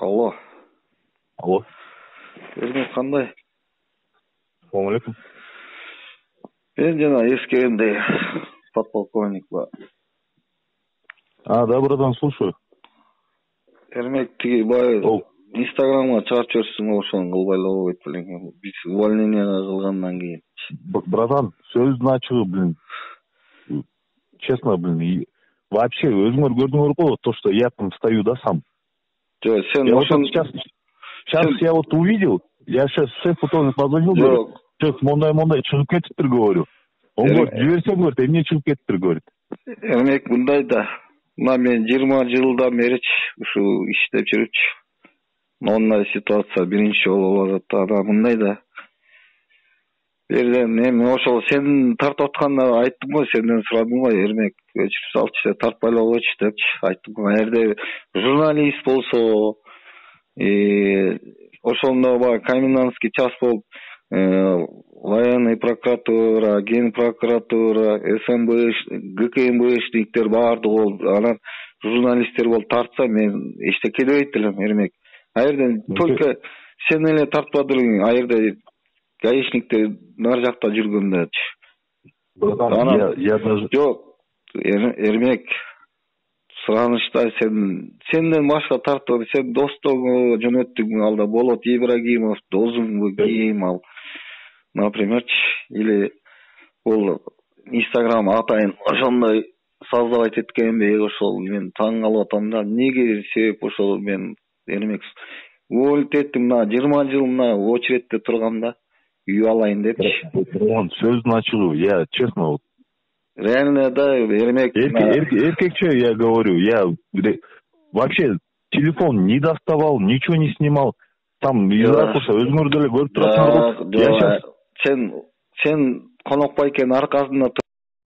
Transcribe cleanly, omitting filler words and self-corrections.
Алло. Алло. Эрмек кандай? Салам алейкум. Мен жана эскерендей подполковник ба. Да, братан, слушаю. Эрмек тиги бай Инстаграмга чыгарып жиберсиң ошону кылбай эле болбойт белең. Биз увольненияга кылгандан кийин. Братан, сөздүн ачыгы, блин. Честно, блин, вообще өзүңөр көрдүңөр го, то, что я там стою, да, сам. Жок, сен Я ошон сейчас я вот увидел, я сейчас шефу тоже позвонил, говорю, шеф, мондай чыгып кетиптир, говорю. Он говорит, жиберсең, говорит, эмне чыгып кетиптир, говорит. Эрмек мындай да. Мына мен 20 жылдан берич ушу иштеп жүрүпчү. Мондай ситуация биринчи жолу болуп атат. Ана мындай да. Берден эми ошол сен тартып атканда айттым го, сенден сурадым го, Эрмек өчүрүп салчы, тартпай эле койчу депчи. Айттым го, эгерде журналист болсо, ошондо баягы комендантский час болуп, военный прокуратура, ген прокуратура, СМБ, ГКМБшниктер баардыгы болуп, анан журналисттер болуп тартса, мен эчтеке дебейт элем, Эрмек. А жерде только сен эле тартпады элең, а жерде гаишниктер нар жакта жүргөндөчү. Я даже... Жок, Эрмек, суранышта сенден башка тартып, сен достогу жөнөттүң, алда Болот Ибрагимов, досуңбу кийим ал, напримерчи, или бул Инстаграм атайын ошондой создавать эткенби, ошол мен таң калып атам да, эмнеге себеп ошол мен Эрмек уволить эттим, мына 20 жыл мына очередте тургам да, үй алайын депчи. Сөздүн ачыгы, я честно вот. Реально, да, Эрмек. Эркекче, я говорю, я вообще телефон не доставал, ничего не снимал. Там из ракурса өзүңөр деле көрүп турасыңар го. Сен конок байкенин аркасында